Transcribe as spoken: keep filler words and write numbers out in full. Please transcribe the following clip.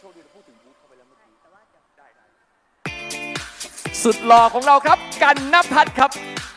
คดีเราพูดถึงบูธเข้าไปแล้วเมื่อกี้ได้ได้สุดหล่อของเราครับกันณภัทรครับ